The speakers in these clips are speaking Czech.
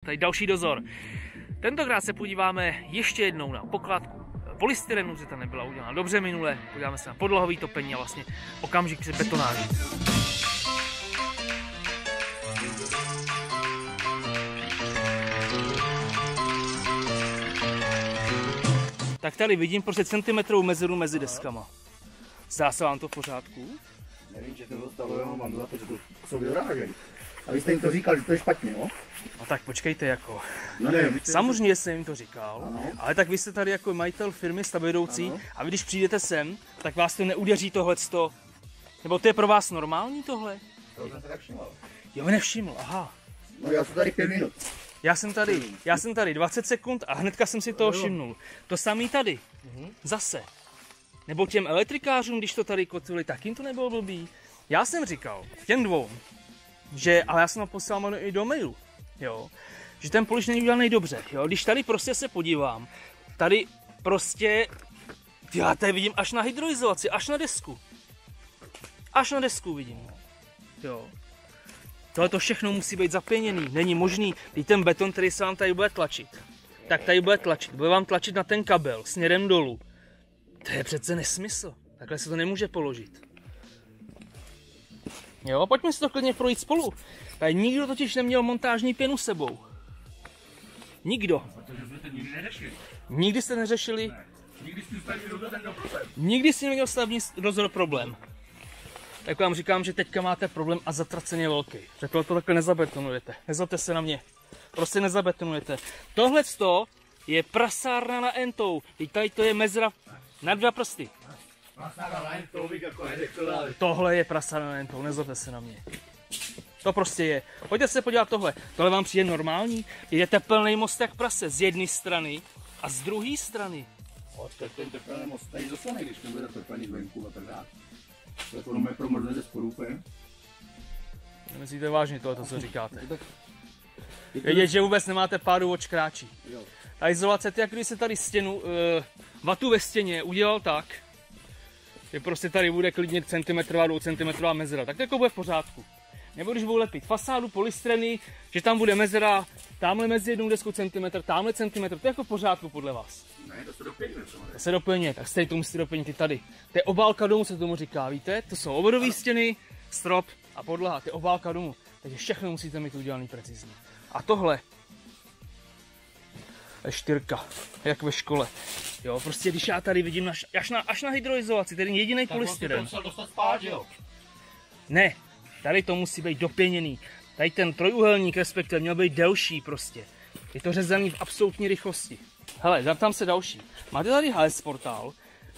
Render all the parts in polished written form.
tady další dozor. Tentokrát se podíváme ještě jednou na pokládku polystyrenu, že ta nebyla udělána dobře minule. Podíváme se na podlahový topení a vlastně okamžik před betonáží. Tak tady vidím prostě centimetrovou mezeru mezi deskama. Zdá se vám to v pořádku? Nevím, že to stalo, jenom mám za to, že to jsou vyrážení. A vy jste jim to říkal, že to je špatně, no? No tak počkejte jako. No ne, samozřejmě jsem jim to říkal, ano. Ale tak vy jste tady jako majitel firmy, stavvedoucí, a vy když přijdete sem, tak vás to neudeří tohleto. Nebo to je pro vás normální tohle? To jsem se tak všiml. Jo, mi nevšiml, aha. No já jsem tady 5 minut. Já jsem tady 20 sekund a hnedka jsem si toho všimnul. To samý tady. Zase. Nebo těm elektrikářům, když to tady kotvili, tak jim to nebylo blbý. Já jsem říkal těm dvou, že, ale já jsem ho poslal i do mailu, jo, že ten poliš není udělaný dobře, jo, když tady prostě se podívám, tady prostě, já tady vidím až na hydroizolaci, až na desku vidím, jo. Tohle to všechno musí být zapěněný, není možný, když ten beton, který se vám tady bude tlačit, tak tady bude vám tlačit na ten kabel směrem dolů. To je přece nesmysl, takhle se to nemůže položit. Jo, pojďme si to klidně projít spolu. Tady nikdo totiž neměl montážní pěnu s sebou. Nikdo. Protože jsme to nikdy neřešili. Nikdy jste neřešili. Ne. Nikdy jste stavební dozor ten problém. Nikdy jste neměl stavební dozor problém. Tak vám říkám, že teďka máte problém a zatraceně velký. Řekl to takhle nezabetonujete. Nezlobte se na mě. Prostě nezabetonujete. Tohle je prasárna na entou. Tady to je mezera na 2 prsty. Tohle je prasárna na entou, nezlobte se na mě. To prostě je. Pojďte se podívat tohle. Tohle vám přijde normální? Je teplný most jak prase z jedné strany a z druhé strany. Ten teplný most tady dostane, když nebude teplný zvenku a tak dále. To je promrzne ze spodu úplně. Nemyslíte vážně tohle, co říkáte? Vědět, že vůbec nemáte pádu od škráčí. A izolace, jak když se tady stěnu, vatu ve stěně udělal tak, že prostě tady bude klidně centimetrová, 2 centimetrová mezera, tak to jako bude v pořádku. Nebo když budou lepit fasádu polystyreny, že tam bude mezera, tamhle mezi jednou deskou centimetr, tamhle centimetr, to je jako v pořádku podle vás. Ne, to se doplňuje. To se doplňuje, tak stejně to musíte doplnit i tady. To je obálka domu, se tomu říká, víte? To jsou obvodové stěny, strop a podlaha, to je obálka domu. Takže všechno musíte mít udělaný precizně. A tohle je 4, jak ve škole. Jo, prostě když já tady vidím až na hydroizolaci, tedy jediný polystyren. Tak to dostat spát, jo? Ne, tady to musí být dopěněný. Tady ten trojúhelník respektive měl být delší prostě. Je to řezaný v absolutní rychlosti. Hele, tam se další. Máte tady HS portál.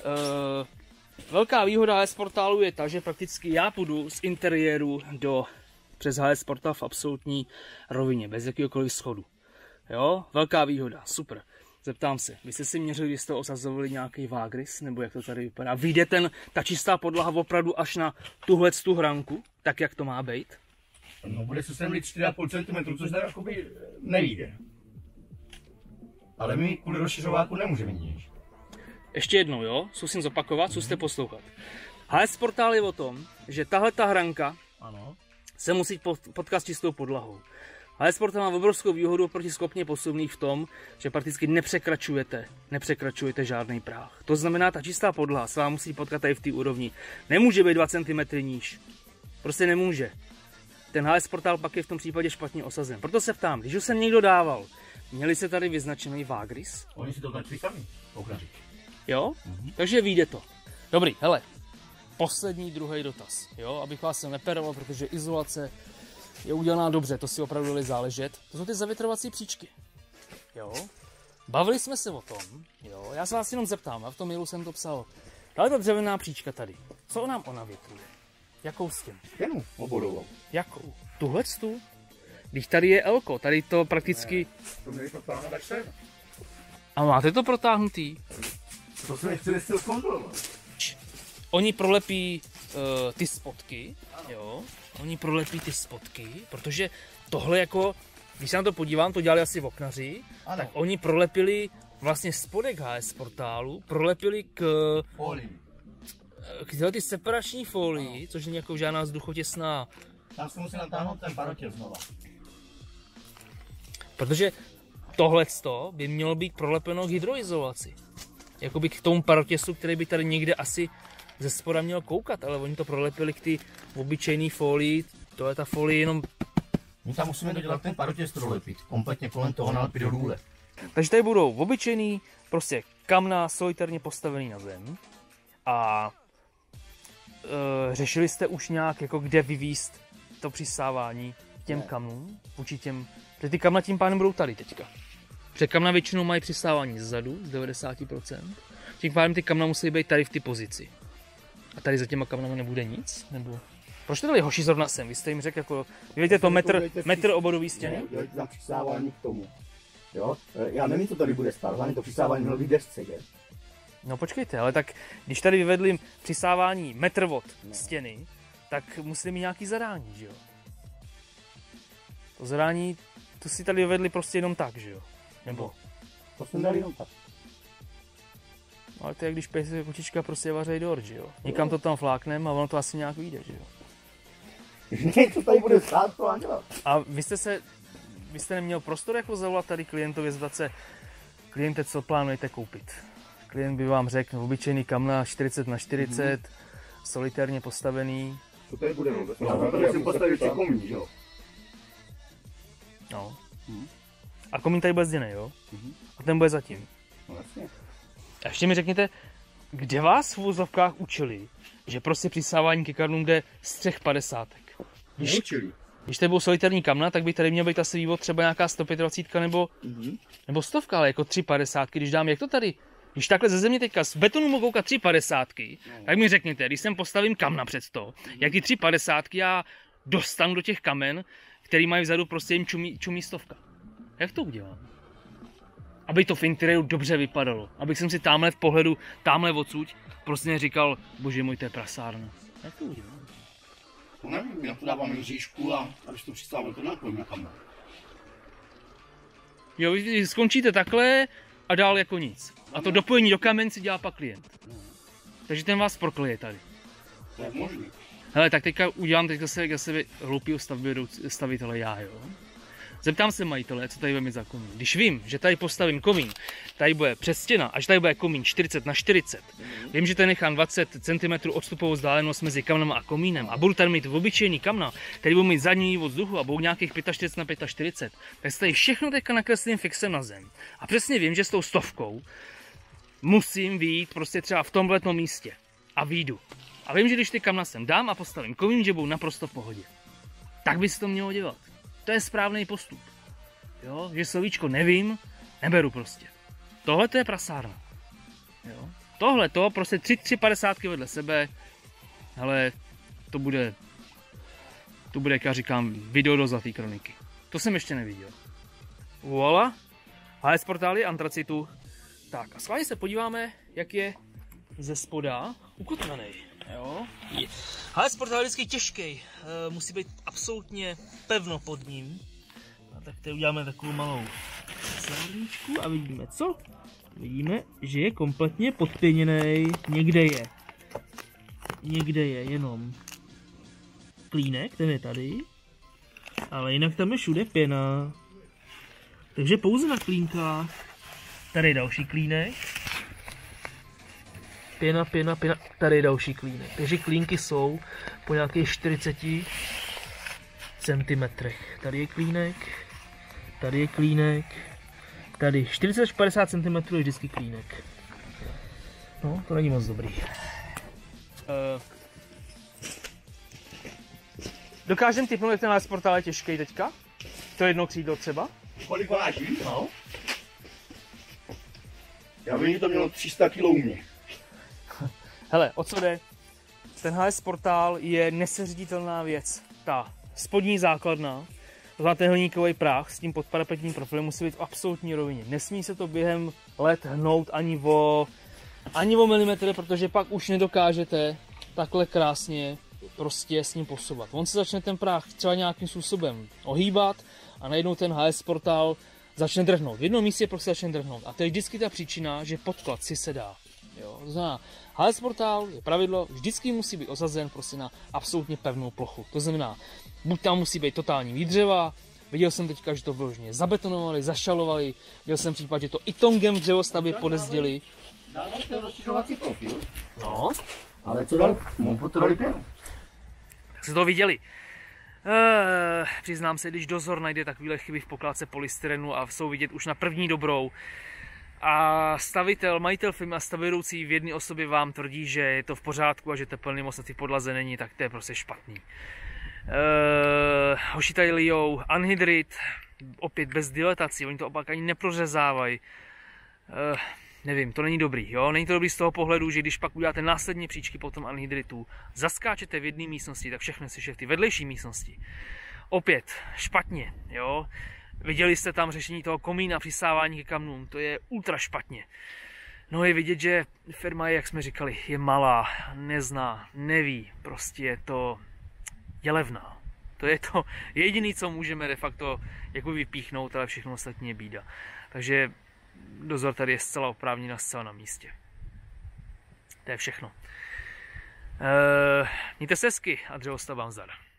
Velká výhoda HS portálu je ta, že prakticky já půjdu z interiéru přes HS portál v absolutní rovině, bez jakýkoliv schodu. Jo, velká výhoda, super. Zeptám se, vy jste si měřili, když jste osazovali nějaký vágris, nebo jak to tady vypadá? Vyjde ta čistá podlaha opravdu až na tu hranku, tak jak to má být? No bude se sem 4,5 cm, což tady jakoby nevíde. Ale my kvůli rozšiřováku nemůžeme nic. Ještě jednou, jo? Zkusím zopakovat, zkuste poslouchat. HS portál je o tom, že tahle ta hranka se musí potkat s čistou podlahou. HS portál má obrovskou výhodu proti skopně posuvných v tom, že prakticky nepřekračujete žádný práh. To znamená, ta čistá podlaha se vám musí potkat tady v té úrovni. Nemůže být 2 cm níž. Prostě nemůže. Ten HS portál pak je v tom případě špatně osazen. Proto se ptám, když už jsem někdo dával, měli se tady vyznačený vágris? Oni si to tačili sami, pokračit. Jo? Takže vyjde to. Dobrý, hele. Poslední, druhý dotaz. Jo? Abych vás neperoval, protože izolace je udělaná dobře, to si opravdu dali záležet. To jsou ty zavětrovací příčky. Jo? Bavili jsme se o tom, jo? Já se vás jenom zeptám, a v tom mailu jsem to psal. Ale ta dřevěná příčka tady, co nám ona větruje? Jakou stěnu? Stěnu obvodovou. Jakou? Tuhletu? Když tady je elko, tady to prakticky... To měli protáhnout až sem. A máte to protáhnutý? To se nechce styl kontrolovat. Oni prolepí ty spotky, jo? Oni prolepí ty spotky, protože tohle jako, když se na to podívám, to dělali asi oknaři, tak oni prolepili vlastně spodek HS portálu, prolepili k ty separační folii, což není jako žádná vzduchotěsná. Tam se musí natáhnout ten parotil znova. Protože tohleto by mělo být prolepeno k hydroizolaci. Jakoby k tomu parotěsu, který by tady někde asi ze spoda měl koukat, ale oni to prolepili k ty obyčejný folii. To je ta folie jenom... My tam musíme dodělat ten parotěs dolepit, kompletně kolem toho nalepit do růle. Takže tady budou obyčejný, prostě kamna solitérně postavený na zem. A řešili jste už nějak, jako kde vyvízt to přisávání těm kamnům, vůči těm, protože ty kamna tím pádem budou tady teďka. Protože kamna většinou mají přisávání zezadu, z 90%. Tím pádem ty kamna musí být tady v té pozici. A tady za těma kamnama nebude nic? Nebo... Proč to dali hoši zrovna sem? Vy jste jim řekl, jako, vidíte to metr obodový stěny? Dělejte tam přisávání k tomu. Jo? Já nevím, co tady bude stát, hlavně to přisávání mělo být desce, je? No počkejte, ale tak když tady vyvedli přisávání metr od stěny, tak museli mít nějaký zadání, že jo? To zadání, to si tady vyvedli prostě jenom tak, že jo? Nebo? To jsem dal jenom tak. Ale to je, když pejse kočička prostě vaří dort, že jo? Někam to tam fláknem a ono to asi nějak vyjde, že jo? Co tady bude stát, to dělat? A vy jste neměl prostor jako zavolat tady klientovi, zeptat se, kliente, co plánujete koupit? Klient by vám řekl, obyčejný kamna 40x40, solitérně postavený. Co tady bude vůbec? Já tady jsem postavil ještě komín, jo? No. A komín tady bude zděnej, jo? A ten bude zatím. No jasně. A ještě mi řekněte, kde vás v vozovkách učili, že prostě přisávání ke kamnům jde z 3,50. Když tady budou solitární kamna, tak by tady měl být asi vývod třeba nějaká 125 nebo 100, ale jako 3,50, když dám, jak to tady? Když takhle ze země teďka z betonu mohu koukat 3,50, tak mi řekněte, když sem postavím kamna před to, jak ty 3,50 já dostanu do těch kamen, který mají vzadu, prostě jim čumí 100. Jak to udělám? Aby to v interiéru dobře vypadalo. Abych jsem si tamhle v pohledu, tamhle odsud, prostě neříkal, bože můj, to je prasárna. Jak to udělám? No nevím, já to dávám mřížku a když to přistávám, to nákloním na kamna. Jo, vy skončíte takhle a dál jako nic. A to dopojení do kamen si dělá pak klient. Takže ten vás prokleje tady. To je možný. Hele, tak teďka udělám zase hloupýho stavitele já, jo. Zeptám se majitele, co tady bude mít za komín. Když vím, že tady postavím komín, tady bude přes stěna, až tady bude komín 40x40, vím, že tady nechám 20 cm odstupovou vzdálenost mezi kamnem a komínem a budu tady mít obyčejný kamna, který budu mít zadní vývod vzduchu a budou nějakých 45x45, tak se tady všechno teďka nakreslím fixem na zem. A přesně vím, že s tou 100 musím vyjít prostě třeba v tomhletom místě. A vyjdu. A vím, že když ty kamna sem dám a postavím komín, že budou naprosto v pohodě. Tak by se to mělo dělat. To je správný postup. Jo? Že slovíčko nevím, neberu prostě. Tohle to je prasárna. Jo? Tohle to prostě 3,50 vedle sebe, ale to bude, jak já říkám, video do zlaté kroniky. To jsem ještě neviděl. Voilà. HS portály antracitu. Tak a schválně se podíváme, jak je ze spoda ukotvený. Jo? HS portál je vždycky těžký, musí být absolutně pevno pod ním. A tak teď uděláme takovou malou sárničku a vidíme co? Vidíme, že je kompletně podpěněný. Někde je jenom klínek, ten je tady, ale jinak tam je všude pěna. Takže pouze na klínkách. Tady je další klínek. Pěna, tady je další klínek. Takže klínky jsou po nějakých 40 cm. Tady je klínek, tady 40 až 50 cm je vždycky klínek. No, to není moc dobrý. Dokážem tipnout, jak ten HS portál je těžký teďka? To jedno křídlo třeba? Kolik váží? No. Já vím, že to mělo 300 kg u mě. Hele, o co jde? Ten HS portál je neseřaditelná věc. Ta spodní základna, to znamená ten hliníkový práh s tím podparapetním profilem musí být v absolutní rovině. Nesmí se to během let hnout ani o milimetry, protože pak už nedokážete takhle krásně prostě s ním posouvat. On se začne ten práh třeba nějakým způsobem ohýbat a najednou ten HS portál začne drhnout. V jednom místě prostě začne drhnout. A to je vždycky ta příčina, že podklad si sedá. Jo, to znamená, HS portál je pravidlo, vždycky musí být osazen prostě na absolutně pevnou plochu. To znamená, buď tam musí být totální výdřeva, Viděl jsem teďka, že to vyloženě zabetonovali, zašalovali, viděl jsem případ, že to i tongem v dřevostavbě podezděli. Dával ten rozšiřovací profil. No. Ale co dali? To dali pěnu. Tak jste to viděli. Přiznám se, když dozor najde takovéhle chyby v pokládce polystyrenu a jsou vidět už na první dobrou a stavitel, majitel firmy a stavvedoucí v jedné osobě vám tvrdí, že je to v pořádku a že teplný most na té podlaze není, tak to je prostě špatný. Hoši tady lijou anhydrit, opět bez dilatací, oni to opak ani neprořezávají. Nevím, to není dobrý, jo? Není to dobrý z toho pohledu, že když pak uděláte následně příčky po tom anhydritu, zaskáčete v jedné místnosti, tak všechno si v ty vedlejší místnosti. Opět, špatně, jo? Viděli jste tam řešení toho komína, přisávání ke kamnům, to je ultra špatně. No je vidět, že firma je, jak jsme říkali, je malá, nezná, neví, prostě je levná. To je to jediné, co můžeme de facto jako vypíchnout, ale všechno ostatní je bída. Takže dozor tady je zcela oprávněn a zcela na místě. To je všechno. Mějte se hezky a dřevostavbám zdar.